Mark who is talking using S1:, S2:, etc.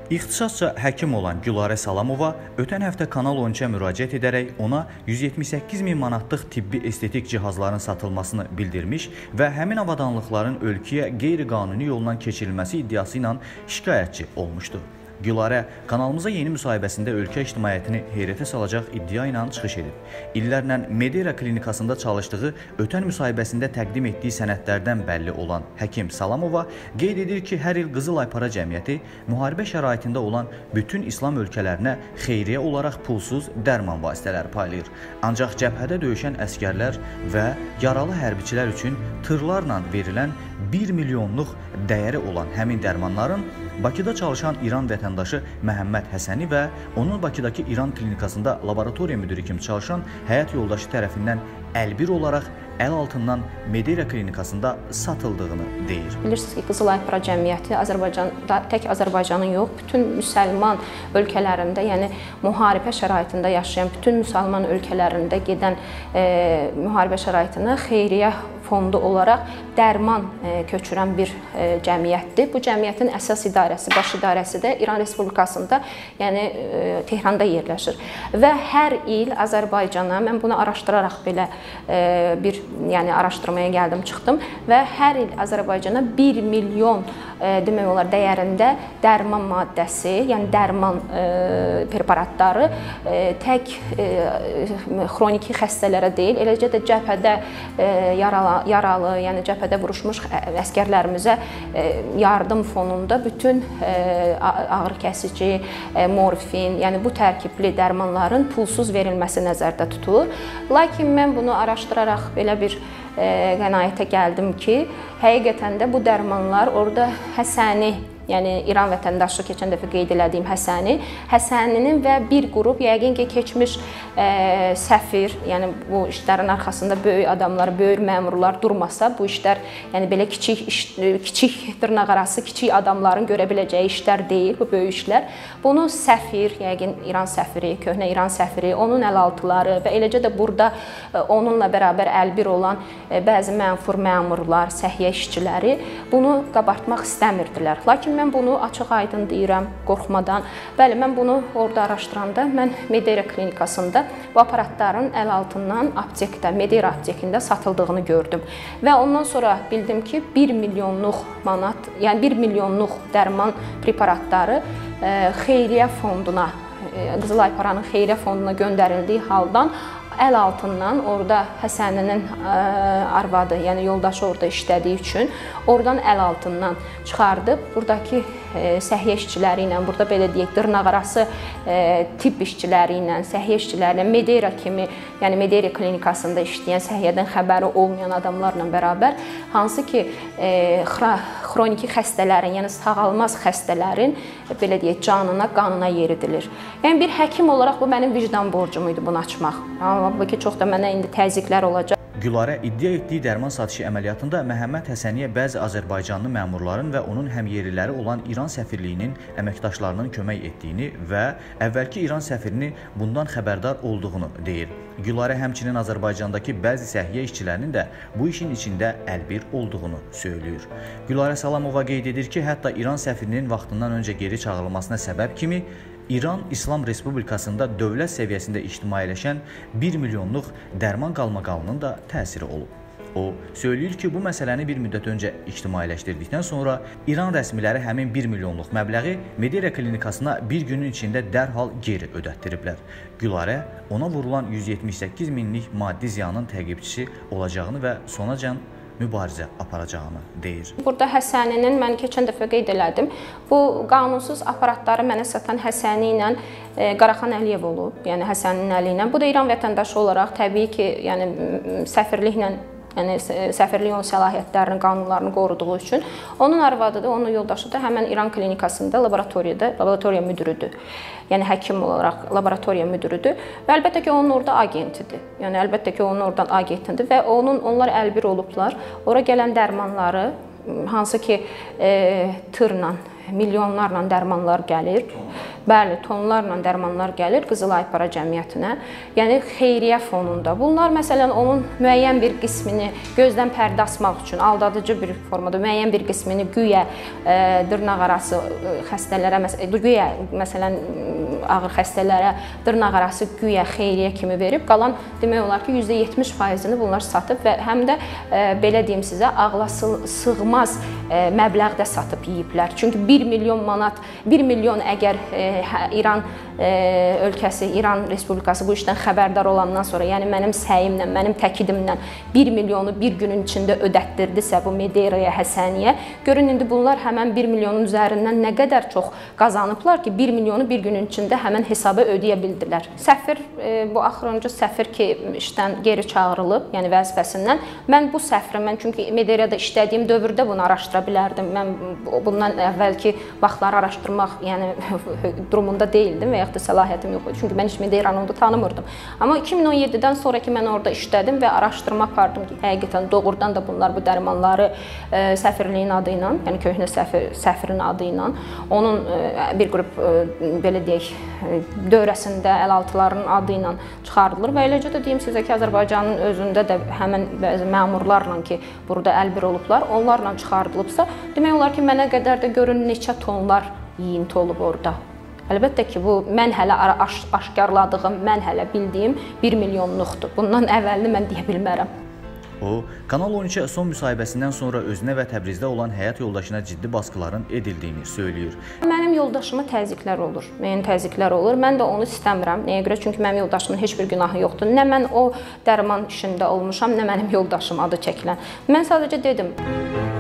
S1: İxtisasca həkim olan Gülarə Salamova ötən həftə Kanal 13-ə müraciət edərək ona 178 min manatlıq tibbi estetik cihazların satılmasını bildirmiş və həmin avadanlıqların ölkəyə qeyri-qanuni yolla keçirilməsi iddiası ilə şikayətçi olmuşdu. Gülarə kanalımıza yeni müsahibəsində ölkə ictimaiyyətini heyrətə salacaq iddia ilə çıxış edib. İllərlə Medera klinikasında çalışdığı ötən müsahibəsində təqdim etdiyi sənədlərdən bəlli olan həkim Salamova qeyd edir ki, hər il Qızılay Para Cəmiyyəti müharibə şəraitində olan bütün İslam ölkələrinə xeyriyyə olaraq pulsuz dərman vasitələri paylayır. Ancaq cəbhədə döyüşən əskərlər və yaralı hərbiçilər üçün tırlarla verilən 1 milyonluq dəyəri olan həmin dərmanların Bakıda çalışan İran vətəndaşı Məhəmməd Həsəni və onun Bakıdakı İran klinikasında laboratoriya müdiri kimi çalışan həyat yoldaşı tərəfindən əlbir olaraq əl altından Medera klinikasında satıldığını deyir.
S2: Bilirsiniz ki, Qızılay Para Cəmiyyəti Azərbaycanda, tək Azərbaycanın yox, bütün müsəlman ölkələrində, yəni müharibə şəraitində yaşayan bütün müsəlman ölkələrində gedən müharibə şəraitinə xeyriyyə fondu olaraq dərman köçürən bir cəmiyyətdir. Bu cəmiyyətin əsas idarəsi, baş idarəsi də İran Respublikasında, yəni Tehranda yerləşir. Və hər il Azərbaycana, mən bunu araşdıraraq belə bir araşdırmaya gəldim, çıxdım və hər il Azərbaycana 1 milyon demək olar dəyərində dərman maddəsi, yəni dərman preparatları tək xroniki xəstələrə deyil, eləcə də cəbhədə yaralı, yəni cəbhədə vuruşmuş əskərlərimizə yardım fonunda bütün ağrıkəsici, morfin, yəni bu tərkibli dərmanların pulsuz verilməsi nəzərdə tutulur. Lakin mən bunu araşdıraraq belə bir qənaətə gəldim ki, həqiqətən də bu dərmanlar orada Həsəni, yəni İran vətəndaşı keçən dəfə qeyd elədiyim Həsəninin və bir qrup yəqin ki, keçmiş səfir, yəni bu işlərin arxasında böyük adamlar, böyük məmurlar durmasa, bu işlər yəni belə kiçik dırnaqarası, kiçik adamların görə biləcəyi işlər deyil, bu böyük işlər. Bunu səfir, yəqin İran səfiri, köhnə İran səfiri, onun əlaltıları və eləcə də burada onunla bərabər əlbir olan bəzi mənfur məmurlar, səhiyyə işçiləri bunu qabartmaq istəmirdilər. Lakin mən bunu açıq-aydın deyirəm, qorxmadan. Bəli, mən bunu orada araşdıranda, mən Medera klinikasında bu aparatların əl altından aptekdə, Medera aptekində satıldığını gördüm. Və ondan sonra bildim ki, 1 milyonluq manat, yəni 1 milyonluq dərman preparatları xeyriyyə fonduna, Qızılay Paranın xeyriyyə fonduna göndərildiyi haldan əl altından orada Həsəninin arvadı, yəni yoldaşı orada işlədiyi üçün oradan əl altından çıxardıb buradakı səhiyyə işçiləri ilə, burada belə deyək, dırnaqarası tibb işçiləri ilə, səhiyyə işçiləri ilə, Medera kimi, yəni Medera klinikasında işləyən, səhiyyədən xəbəri olmayan adamlarla bərabər, hansı ki, xroniki xəstələrin, yəni sağalmaz xəstələrin, belə deyək, canına, qanına yeridilir. Yəni bir həkim olaraq bu mənim vicdan borcum idi bunu açmaq. Amma ki, çox da mənə indi təzyiqlər olacaq.
S1: Gülarə iddia etdiyi dərman satışı əməliyyatında Məhəmməd Həsəniyə bəzi Azərbaycanlı məmurların və onun həmyerliləri olan İran səfirliyinin əməkdaşlarının kömək etdiyini və əvvəlki İran səfirini bundan xəbərdar olduğunu deyir. Gülarə həmçinin Azərbaycandakı bəzi səhiyyə işçilərinin də bu işin içində əlbir olduğunu söylüyor. Gülarə Salamova qeyd edir ki, hətta İran səfirinin vaxtından öncə geri çağırılmasına səbəb kimi İran İslam Respublikasında dövlət səviyyəsində ictimailəşən 1 milyonluq dərman qalmaqalının da təsiri olub. O, söyləyir ki, bu məsələni bir müddət öncə ictimailəşdirdikdən sonra İran rəsmiləri həmin 1 milyonluq məbləği Medera klinikasına bir günün içində dərhal geri ödətdiriblər. Gülarə ona vurulan 178 minlik maddi ziyanın təqibçisi olacağını və sonacan mübarizə aparacağını deyir.
S2: Burada Həsəninin, mən keçən dəfə qeyd elədim, bu qanunsuz aparatları mənə satan Həsəni ilə Qaraxan Əliyev olub, yəni Həsəninin əli ilə. Bu da İran vətəndaşı olaraq təbii ki, yəni səfirliklə, yəni səfirlik onun səlahiyyətlərini, qanunlarını qoruduğu üçün onun arvadı da, onun yoldaşı da həmən İran klinikasında laboratoriya müdürüdür. Yəni həkim olaraq laboratoriya müdürüdür və əlbəttə ki, onun orada agentidir. Yəni əlbəttə ki, onun oradan agentidir və onlar əlbir olublar. Ora gələn dərmanları, hansı ki, tırla, milyonlarla dərmanlar gəlir, Bəli, tonlarla dərmanlar gəlir Qızılay Para Cəmiyyətinə. Yəni xeyriyyə fonunda. Bunlar məsələn onun müəyyən bir qismini gözdən pərdə asmaq üçün aldadıcı bir formada müəyyən bir qismini güya dırnaqarası xəstələrə, güya məsələn ağır xəstələrə dırnaqarası güya xeyriyyə kimi verib, qalan demək olar ki, %70%-ni bunlar satıb və həm də belə deyim sizə, ağla sığmaz məbləğdə satıb yeyiblər. Çünki 1 milyon manat, 1 milyon əgər İran ölkəsi, İran Respublikası bu işdən xəbərdar olandan sonra, yəni mənim səyimlə, mənim təkidimlə 1 milyonu bir günün içində ödətdirdisə bu Medeyraya, Həsəniyə, görün indi bunlar həmən 1 milyonun üzərindən nə qədər çox qazanıblar ki, 1 milyonu bir günün içində həmən hesaba ödəyə bildilər. Səfir, bu axırıncı səfir ki, işdən geri çağırılıb, yəni vəzifəsindən, mən bu səfri, mən çünki Medeyrada işlədiyim dövrdə bunu araşdıra bilərdim. Mən bundan əvvəlki vaxtları araşdırmaq, yəni durumunda deyildim və yaxud da səlahiyyətim yox idi. Çünki mən heç Medeyranı onda tanımırdım. Amma 2017-dən sonra ki, mən orada işlədim və araşdırma apardım ki, həqiqətən doğrudan da bunlar bu dərmanları səfirliyin adı ilə, yəni köhnə səfirin adı ilə, onun bir qrup, belə deyək, dövrəsində əlaltıların adı ilə çıxardılır və eləcə də deyim sizə ki, Azərbaycanın özündə də həmən bəzi məmurlarla ki, burada əlbir olublar, onlarla çıxardılıbsa, demək olar ki, mənə qədər də görün neçə tonlar yeyinti olub orada. Əlbəttə ki, bu mən hələ aşkarladığım, mən hələ bildiyim 1 milyonluqdur. Bundan əvvəlini mən deyə bilmərəm.
S1: O, Kanal 13-ə son müsahibəsindən sonra özünə və Təbrizdə olan həyat yoldaşına ciddi baskıların edildiyini söyləyir.
S2: Mənim yoldaşıma təzyiqlər olur, müəyyən təzyiqlər olur. Mən də onu istəmirəm. Nəyə görə? Çünki mənim yoldaşımın heç bir günahı yoxdur. Nə mən o dərman işində olmuşam, nə mənim yoldaşım adı çəkilən. Mən sadəcə dedim.